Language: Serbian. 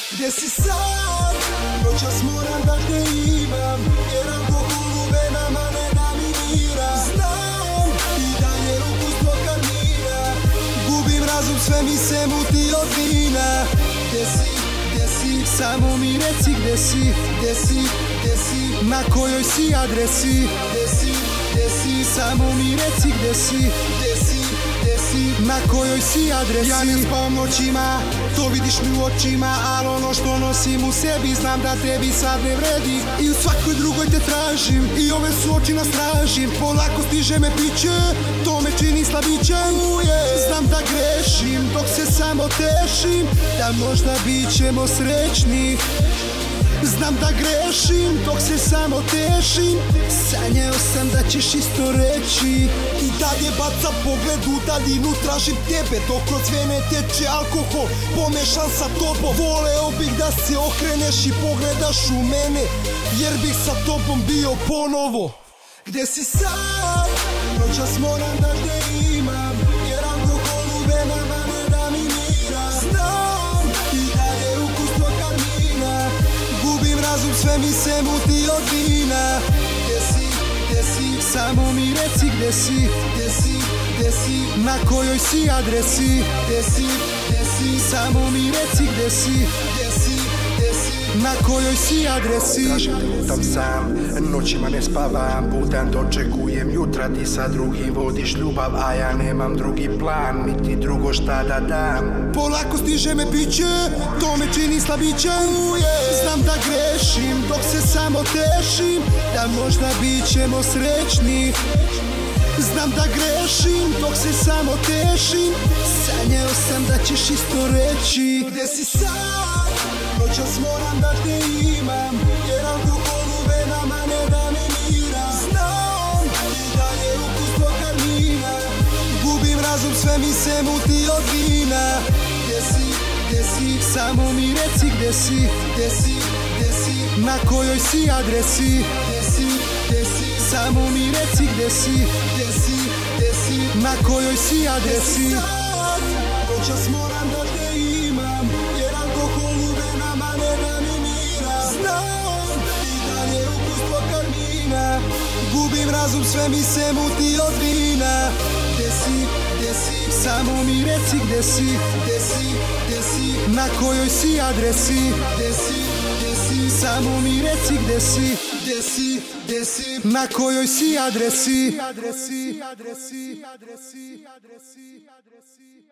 Gdje si sad? Noćas moram da te imam, jer alkohol u venama ne da mi mira. Znam, i dalje ukusno karmina, gubim razum, sve mi se muti od vina. Gdje si? Samo mi reci gdje si, na kojoj si adresi. Gdje si, samo mi reci gdje si, na kojoj si adresi. Ja ne spavam noćima, to vidiš mi u očima, ali ono što nosim u sebi znam da tebi sad ne vredi. I u svakoj drugoj te tražim, i ove su oči na straži. Polako stiže me piće, to me čini slabićem. Znam da grešim, dok se samo tešim, da možda bit ćemo srećni. Znam da grešim, dok se samo tešim, sanjao sam da ćeš isto reći. I dalje bacam pogled u daljinu, tražim tebe, dok kroz vene teče alkohol pomešan sa tobom. Voleo bih da se okreneš i pogledaš u mene, jer bih sa tobom bio ponovo. Gdje si sad? Noćas moram da te imam, jer alkohol u venama ne da mi mira. Znam, i dalje ukusno karmina, gubim razum, sve mi se muti od vina. Gdje si, samo mi reci gdje si, na kojoj si adresi. Gdje si, samo mi reci gdje si, na kojoj si adresi. Tražim te, lutam sam, noćima ne spavam, putem dočekujem jutra, ti sa drugim vodiš ljubav, a ja nemam drugi plan, niti drugo šta da dam. Polako stiže me piće, to me čini slabićem. Znam da grešim, dok se samo tešim, da možda bit ćemo srećni. Znam da grešim, dok se samo tešim, sanjao sam da ćeš isto reći. Gdje si sad? Noćas moram da te imam, jer alkohol u venama ne da mi mira. Znam, i dalje ukusno karmina, gubim razum, sve mi se muti od vina. Gdje si, samo mi reci gdje si, na kojoj si adresi. Gdje si, samo mi reci gdje si, na kojoj si adresi. Noćas moram da te imam, jer alkohol u venama ne da mi mira. Znam, i dalje ukusno karmina, gubim razum, sve mi se muti od vina. Gdje si, samo mi reci gdje si, na kojoj si adresi. Gdje si, samo mi reci gdje si, na kojoj si adresi.